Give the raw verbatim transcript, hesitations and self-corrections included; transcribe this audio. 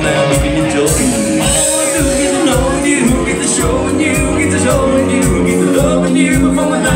now we can enjoy. Oh, do get to know you, get to showing you, get to showing you, get to loving you before we